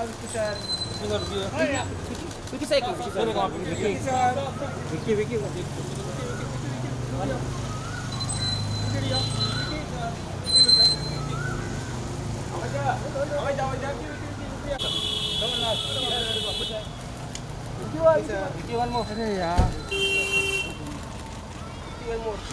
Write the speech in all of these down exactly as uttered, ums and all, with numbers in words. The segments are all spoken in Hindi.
Vicky saya ikut. Vicky, Vicky, Vicky. Vicky one more. अरे यार. Vicky one more.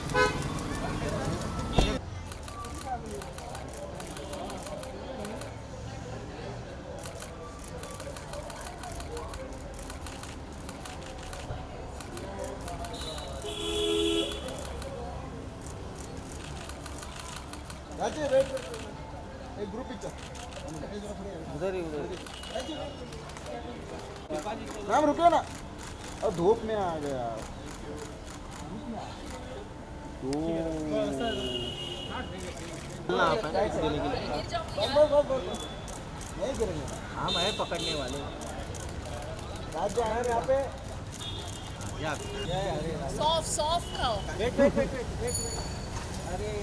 Raje wait एक ग्रुप पिक्चर उधर ही उधर मैम रुको ना और धूप में आ गया तो नहीं गिरेंगे हम है पकड़ने वाले राजे आए यहाँ पे सॉफ्ट सॉफ्ट खाओ वेट वेट वेट वेट अरे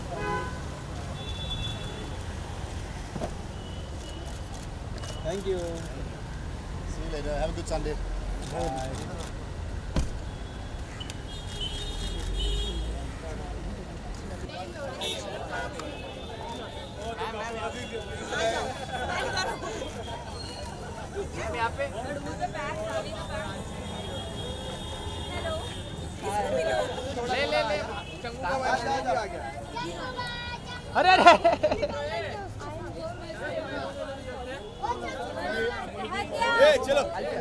Thank you. See you later. Have a good Sunday. Bye. यहाँ पे ले ले ले चंगू का आ गया अरे अरे ए चलो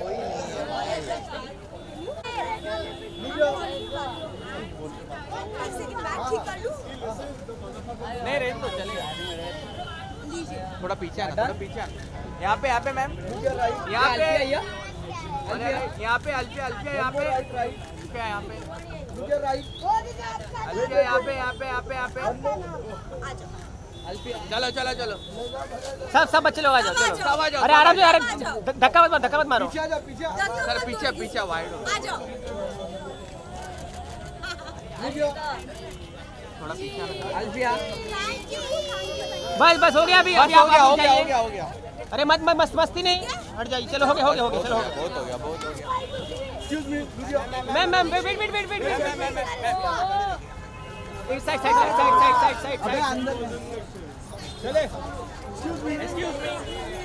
नहीं रेंज तो चलेगा थोड़ा पीछे आना थोड़ा पीछे आना यहाँ पे यहाँ पे मैम यहाँ पे यहाँ पे अल्फिया अल्फिया यहाँ पे अल्फिया यहाँ पे अल्फिया यहाँ पे यहाँ पे यहाँ पे यहाँ पे चलो चलो चलो सब सब बच्चे लोग आ जाओ चलो सब आ जाओ अरे आराम से आराम धक्का मत धक्का मत मारो पीछे आ जाओ पीछे सर पीछे पीछे वाइड हो थोड़ा पीछे अल्फिया बस बस हो गया अभी अभी हो गया हो गया हो गया हो गया अरे मत मत मस्त मस्ती नहीं हट जाइए चलो हो गया हो गया हो गया चलो बहुत हो गया बहुत हो गया excuse me ma'am ma'am wait wait wait wait wait side side side side side side side अंदर चले एक्सक्यूज मी एक्सक्यूज मी